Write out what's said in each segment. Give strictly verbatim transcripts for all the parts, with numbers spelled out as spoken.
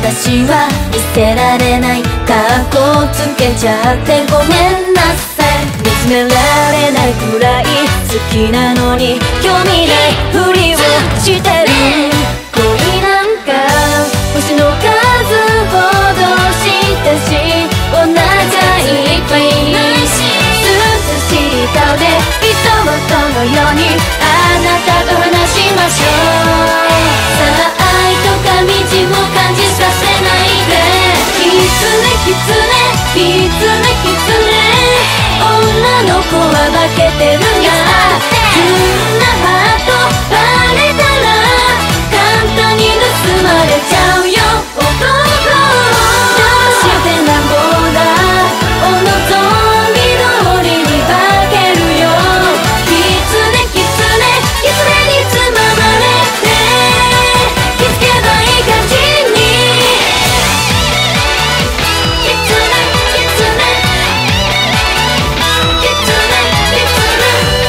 私は見せられないカッコつけちゃってごめんなさい。見つめられないくらい好きなのに興味ないふりをしてる。恋なんか星の数ほどしたし同じいっぱい涼しい顔でいつもこのようにあなたと話しましょう。さあ愛とか道も感じさせないで。キツネキツネキツネキツネ女の子は化けてるがこんなハートバレたら簡単に盗まれちゃうよ男。どうしてなんぼだお望み通りに化けるよ。キツネキツネキツネにつままれて気づけばいい感じに。キツネキツネキツネキツネ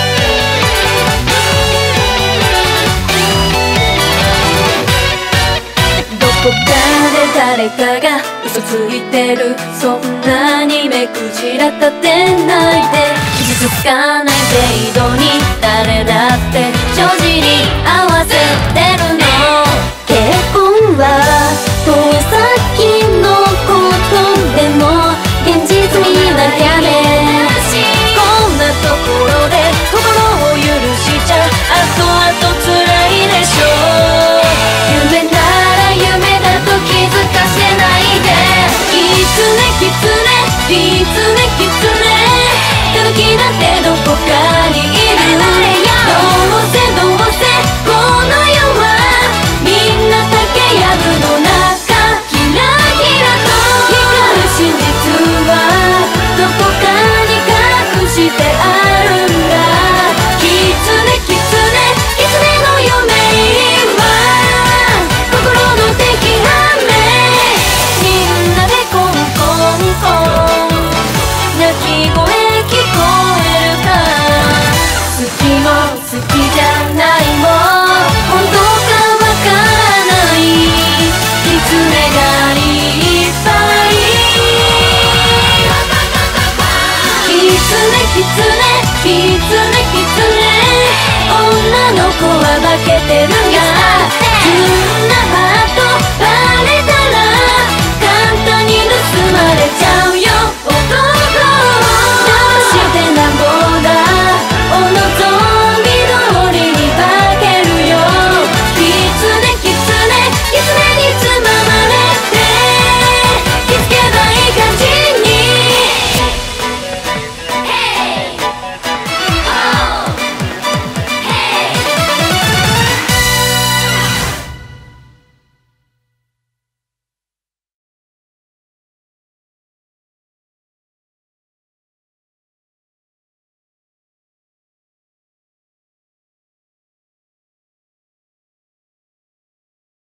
どこかで誰かが嘘ついてる。そんなに目くじら立てないで。傷つかない程度に誰だって帳尻合わせてるの。結婚は遠い先のことでも現実になきゃね。こんなところで心を許しちゃ後々辛いでしょう。夢なら夢だと気づかせないで。キツネキツネキツネキツネタヌキなんてどこかにいる。どうせどうせこの世はみんな竹やぶの中キラキラと光る真実はどこかに隠してあるんだ。キツネキツネキツネの嫁は心の敵反面。みんなでコンコンコン泣き声聞こえるか。好きも好きじゃないも本当かわからないキツネがいっぱい。キツネキツネキツネキツネ女の子は化けてるがこんなハート